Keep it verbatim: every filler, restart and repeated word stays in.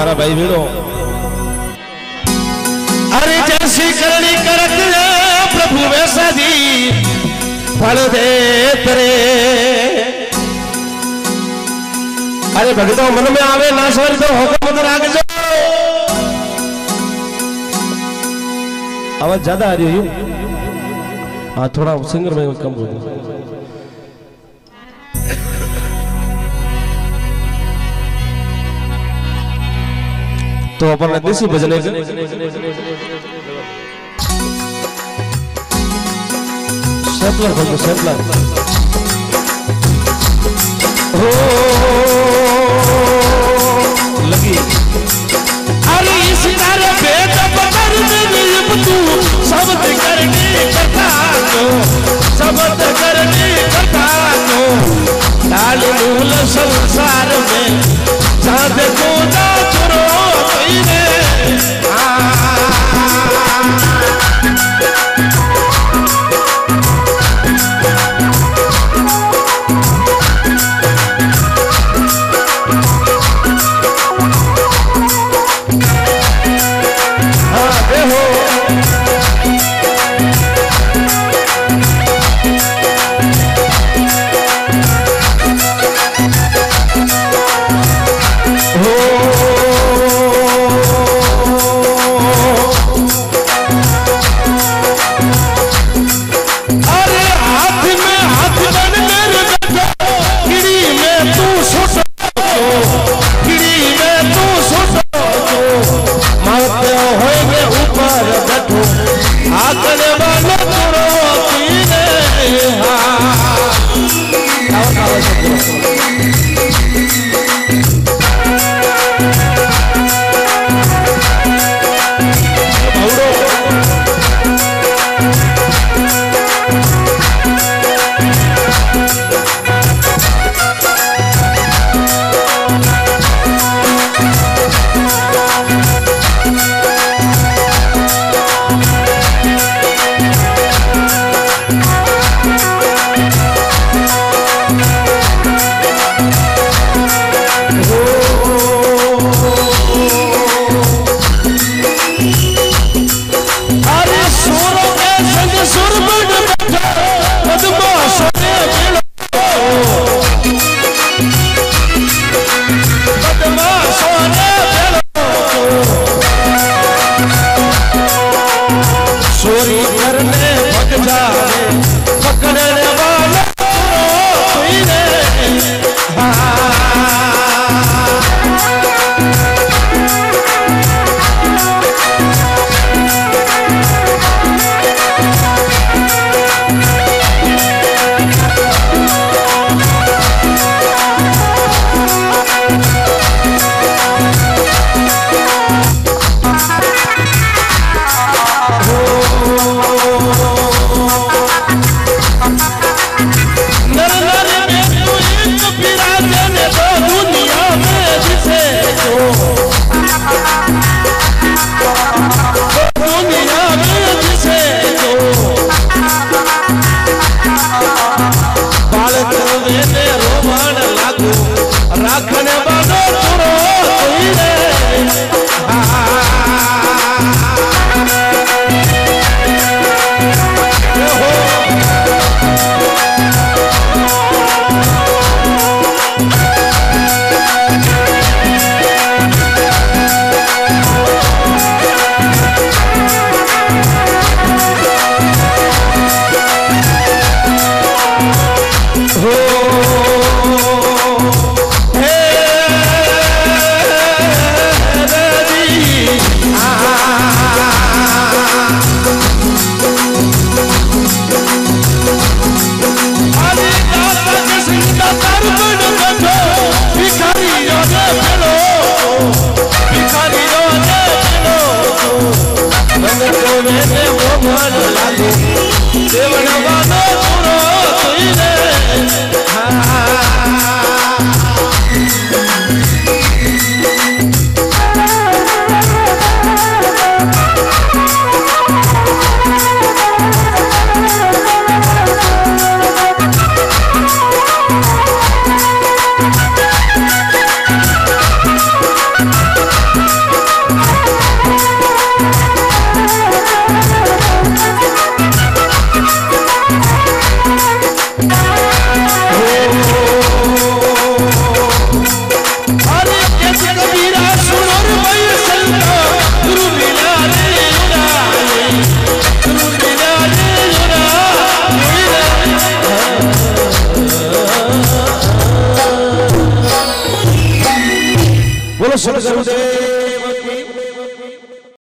मारा भाई वीड़ो। अरे जैसी करनी करत प्रभु वैसा जी फल दे तेरे। अरे भगतों मन में आवे ना समझ तो हुक्म मत राख जो। आवाज ज्यादा आ रही है। हाँ थोड़ा सिंगर में कम हो गया। तो अपन देसी भजन सैपलर खोल दो सैपलर। हो लगी अरे इस तरह बेद पकड़ में तू शब्द करने कथा को शब्द करने कथा को डाल मूल संसार में चाँद को ना छोड़ो तेरे। सदगुरुदेव